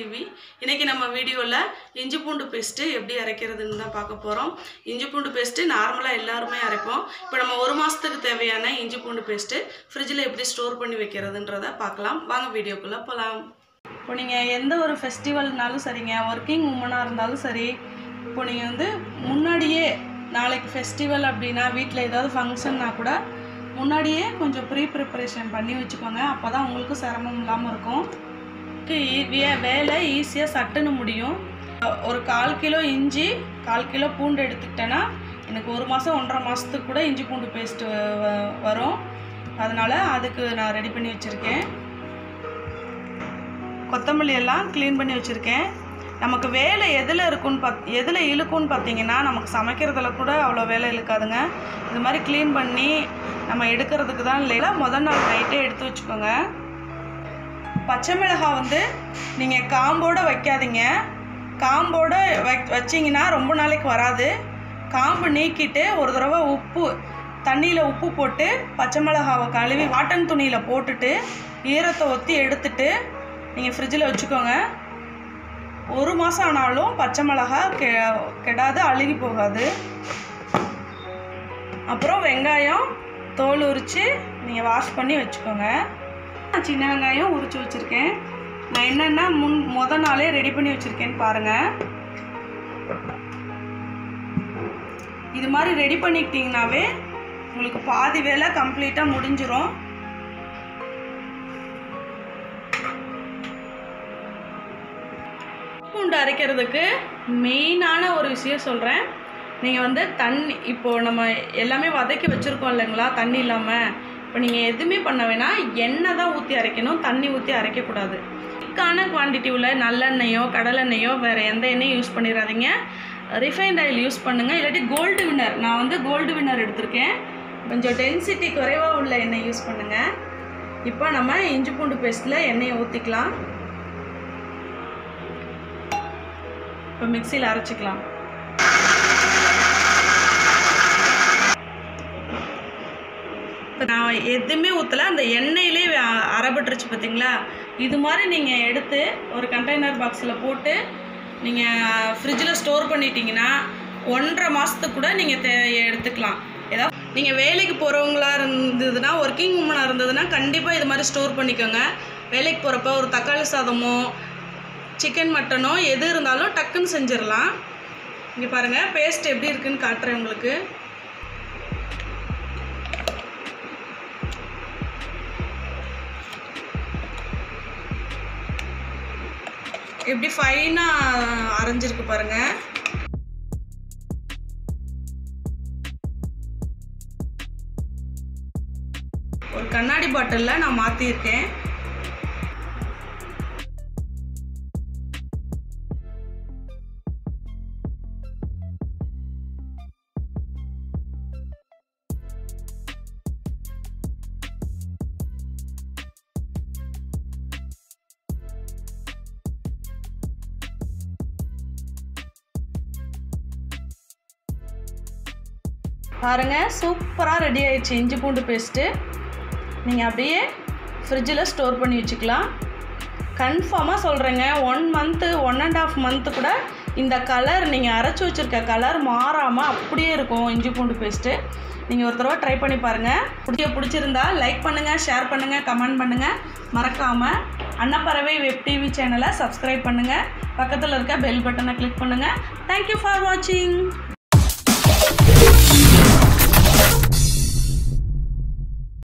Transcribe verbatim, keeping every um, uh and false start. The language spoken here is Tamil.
டிவி. இன்னைக்கு நம்ம வீடியோல இஞ்சி பூண்டு பேஸ்ட் எப்படி அரைக்கிறதுன்னு தான் பார்க்க போறோம். இஞ்சி பூண்டு பேஸ்ட் நார்மலா எல்லாரும் அரைப்போம். இப்போ நம்ம ஒரு மாசத்துக்கு தேவையான இஞ்சி பூண்டு பேஸ்ட் ஃப்ரிட்ஜ்ல எப்படி ஸ்டோர் பண்ணி வைக்கிறதுன்றத பார்க்கலாம். வாங்க வீடியோக்குள்ள போலாம். இப்போ நீங்க எந்த ஒரு ஃபெஸ்டிவல்னாலும் சரிங்க, வர்க்கிங் உமனா இருந்தாலும் சரி, இப்போ நீங்க வந்து முன்னாடியே நாளைக்கு ஃபெஸ்டிவல் அப்படின்னா வீட்டில் ஏதாவது ஃபங்க்ஷன்னா கூட முன்னாடியே கொஞ்சம் ப்ரீ ப்ரிப்பரேஷன் பண்ணி வச்சுக்கோங்க. அப்போ தான் உங்களுக்கு சிரமம் இல்லாமல் இருக்கும். வேலை ஈஸியாக சட்டுன்னு முடியும். ஒரு கால் கிலோ இஞ்சி கால் கிலோ பூண்டு எடுத்துக்கிட்டேன்னா எனக்கு ஒரு மாதம் ஒன்றரை மாதத்துக்கு கூட இஞ்சி பூண்டு பேஸ்ட்டு வரும். அதனால் அதுக்கு நான் ரெடி பண்ணி வச்சுருக்கேன். கொத்தமல்லி எல்லாம் க்ளீன் பண்ணி வச்சுருக்கேன். நமக்கு வேலை எதில் இருக்குன்னு பாத் எதில் இழுக்குன்னு பார்த்தீங்கன்னா நமக்கு சமைக்கிறதுல கூட அவ்வளோ வேலை இழுக்காதுங்க. இது மாதிரி க்ளீன் பண்ணி நம்ம எடுக்கிறதுக்கு தான் இல்லைங்களா, முதல் நாள் நைட்டே எடுத்து வச்சுக்கோங்க. பச்சை மிளகாய் வந்து நீங்கள் காம்போடு வைக்காதீங்க. காம்போடு வை வச்சிங்கன்னா ரொம்ப நாளைக்கு வராது. காம்பு நீக்கிட்டு ஒரு தடவை உப்பு தண்ணியில் உப்பு போட்டு பச்சை மிளகாவை கழுவி காட்டன் துணியில் போட்டுட்டு ஈரத்தை ஒத்தி எடுத்துட்டு நீங்கள் ஃப்ரிட்ஜில் வச்சுக்கோங்க. ஒரு மாதம் ஆனாலும் பச்சை மிளகா கெ கெடாது, அழுகி போகாது. அப்புறம் வெங்காயம் தோல் உரித்து நீங்கள் வாஷ் பண்ணி வச்சுக்கோங்க. சின்ன வெங்காயம் உரித்து வச்சுருக்கேன். நான் என்னென்னா முன் மொதல் நாளே ரெடி பண்ணி வச்சுருக்கேன்னு பாருங்கள். இது மாதிரி ரெடி பண்ணிக்கிட்டிங்கனாவே உங்களுக்கு பாதி வேலை கம்ப்ளீட்டாக முடிஞ்சிடும். பூண்டு அரைக்கிறதுக்கு மெயினான ஒரு விஷயம் சொல்கிறேன். நீங்கள் வந்து தண்ணி இப்போது நம்ம எல்லாமே வதக்கி வச்சுருக்கோம் இல்லைங்களா, தண்ணி இல்லாமல். இப்போ நீங்கள் எதுவுமே பண்ண வேணாம், எண்ணெய் தான் ஊற்றி அரைக்கணும், தண்ணி ஊற்றி அரைக்கக்கூடாது. திக்கான குவான்டிட்டி உள்ள நல்லெண்ணெயோ கடலெண்ணெயோ வேறு எந்த எண்ணெயும் யூஸ் பண்ணிடாதீங்க. ரிஃபைண்ட் ஆயில் யூஸ் பண்ணுங்கள். இல்லாட்டி கோல்டு வின்னர், நான் வந்து கோல்டு வின்னர் எடுத்திருக்கேன். கொஞ்சம் டென்சிட்டி குறைவாக உள்ள எண்ணெய் யூஸ் பண்ணுங்கள். இப்போ நம்ம இஞ்சி பூண்டு பேஸ்ட்டில் எண்ணெயை ஊற்றிக்கலாம். இப்போ மிக்சியில் அரைச்சிக்கலாம். இப்போ நான் எதுவுமே ஊற்றலை, அந்த எண்ணெயிலே அரைப்பட்டுருச்சு பார்த்தீங்களா. இது மாதிரி நீங்கள் எடுத்து ஒரு கண்டெய்னர் பாக்ஸில் போட்டு நீங்கள் ஃப்ரிட்ஜில் ஸ்டோர் பண்ணிட்டீங்கன்னா ஒன்றரை மாதத்துக்கு கூட நீங்கள் தே எடுத்துக்கலாம். ஏதாவது நீங்கள் வேலைக்கு போகிறவங்களா இருந்ததுன்னா, ஒர்க்கிங் உமனாக இருந்ததுன்னா கண்டிப்பாக இது மாதிரி ஸ்டோர் பண்ணிக்கோங்க. வேலைக்கு போகிறப்ப ஒரு தக்காளி சாதமோ சிக்கன் மட்டனோ எது இருந்தாலும் டக்குன்னு செஞ்சிடலாம். இங்கே பாருங்கள் பேஸ்ட் எப்படி இருக்குன்னு காட்டுறேன் உங்களுக்கு. எப்படி ஃபைனாக அரைஞ்சிருக்கு பாருங்கள். ஒரு கண்ணாடி பாட்டிலில் நான் மாற்றியிருக்கேன். பாருங்கள் சூப்பராக ரெடி ஆயிடுச்சு இஞ்சி பூண்டு பேஸ்ட்டு. நீங்கள் அப்படியே ஃப்ரிட்ஜில் ஸ்டோர் பண்ணி வச்சுக்கலாம். கன்ஃபார்மாக சொல்கிறேங்க, one month one and half month கூட இந்த கலர் நீங்கள் அரைச்சி வச்சுருக்க கலர் மாறாமல் அப்படியே இருக்கும் இஞ்சி பூண்டு பேஸ்ட்டு. நீங்கள் ஒரு தடவை ட்ரை பண்ணி பாருங்கள். வீடியோ பிடிச்சிருந்தா லைக் பண்ணுங்கள், ஷேர் பண்ணுங்கள், கமெண்ட் பண்ணுங்கள். மறக்காமல் அன்னப்பறவை வெப் டிவி சேனலை சப்ஸ்கிரைப் பண்ணுங்கள். பக்கத்தில் இருக்க பெல் பட்டனை கிளிக் பண்ணுங்கள். தேங்க்யூ ஃபார் வாட்சிங்.